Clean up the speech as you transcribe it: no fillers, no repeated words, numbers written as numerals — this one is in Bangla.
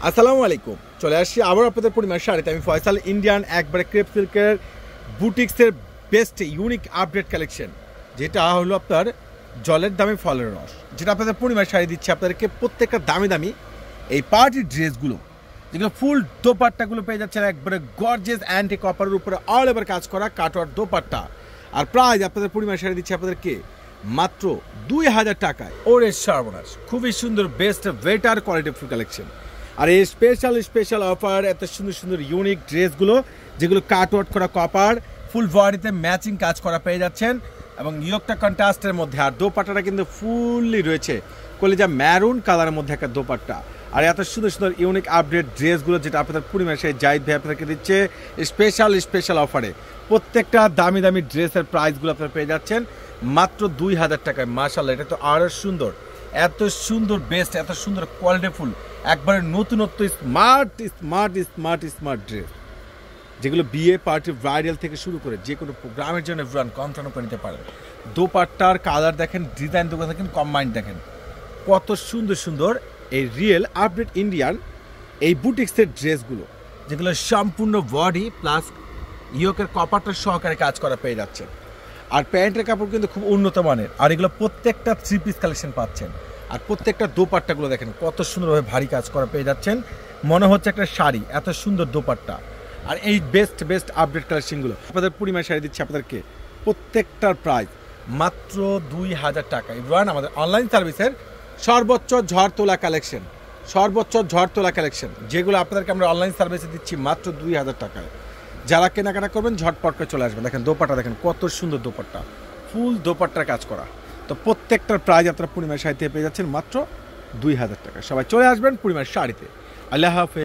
আসসালামু আলাইকুম। চলে আসছি আবার আপনাদের পূর্ণিমার শাড়িতে। আমি ফয়সাল। ইন্ডিয়ান একবারে ক্রেপ সিল্কের বুটিক্সের বেস্ট ইউনিক আপডেট কালেকশন, যেটা হলো আপনার জলের দামে ফলের রস, যেটা আপনাদের পূর্ণিমার শাড়ি দিচ্ছে আপনাদেরকে প্রত্যেকটা দামি দামি এই পার্টির ড্রেসগুলো, যেগুলো ফুল দোপাট্টাগুলো পেয়ে যাচ্ছেন একবারে গর্জিয়াস অ্যান্টি কপারের উপরে অল ওভার কাজ করা কাটওয়ার দোপাট্টা। আর প্রাইস আপনাদের পূর্ণিমার শাড়ি দিচ্ছে আপনাদেরকে মাত্র 2000 টাকায়। ওরে সর্বনাশ, খুবই সুন্দর বেস্ট বেটার কোয়ালিটিফুল কালেকশন। আর এই স্পেশাল অফার, এত সুন্দর সুন্দর ইউনিক ড্রেসগুলো যেগুলো কাটওয়ার্ক করা কপার, ফুল বডিতে ম্যাচিং কাজ করা পেয়ে যাচ্ছেন এবং ইয়োকটা কন্ট্রাস্টের মধ্যে। আর দোপাট্টাটা কিন্তু ফুললি রয়েছে কলিজা ম্যারুন কালারের মধ্যে একটা দোপাট্টা। আর এত সুন্দর সুন্দর ইউনিক আপডেট ড্রেসগুলো যেটা আপনাদের পূর্ণিমার সেই জাহিদ ভাই আপনাদেরকে দিচ্ছে স্পেশাল অফারে। প্রত্যেকটা দামি দামি ড্রেসের প্রাইসগুলো আপনারা পেয়ে যাচ্ছেন মাত্র 2000 টাকায়। মাশাআল্লাহ, এটা তো আরও সুন্দর, এত সুন্দর বেস্ট, এত সুন্দর কোয়ালিটিফুল, একবারে নতুনত্ব স্মার্ট ড্রেস, যেগুলো বিয়ে পার্টি ব্রাইডাল থেকে শুরু করে যে কোনো প্রোগ্রামের জন্য কনফার্ম করে নিতে পারেন। দোপাট্টার কালার দেখেন, ডিজাইন দেখেন, কম্বাইন্ড দেখেন, কত সুন্দর সুন্দর এই রিয়েল আপডেট ইন্ডিয়ান এই বুটিক্সের ড্রেসগুলো, যেগুলো সম্পূর্ণ বডি প্লাস ইয়োকের কপারটা সহকারে কাজ করা পেয়ে যাচ্ছে। আর প্যান্টের কাপড় কিন্তু খুব উন্নত মানের। আর এগুলো প্রত্যেকটা 3 পিস কালেকশন পাচ্ছেন। আর প্রত্যেকটা দোপাট্টাগুলো দেখেন কত সুন্দরভাবে ভারী কাজ করা পেয়ে যাচ্ছেন, মনে হচ্ছে একটা শাড়ি, এত সুন্দর দোপাট্টা। আর এই বেস্ট আপডেট কালেকশনগুলো আপনাদের পূর্ণিমার শাড়ি দিচ্ছে আপনাদেরকে প্রত্যেকটার প্রাইস মাত্র 2000 টাকা। এবার আমাদের অনলাইন সার্ভিসের সর্বোচ্চ ঝড় তোলা কালেকশন, যেগুলো আপনাদেরকে আমরা অনলাইন সার্ভিসে দিচ্ছি মাত্র 2000 টাকায়। যারা কেনাকাটা করবেন ঝটপট করে চলে আসবেন। দেখেন দোপাট্টা, দেখেন কত সুন্দর দোপাট্টা, ফুল দোপাট্টার কাজ করা। তো প্রত্যেকটার প্রাইস আপনারা পূর্ণিমার শাড়িতে পেয়ে যাচ্ছেন মাত্র 2000 টাকা। সবাই চলে আসবেন পূর্ণিমার শাড়িতে। আল্লাহ হাফেজ।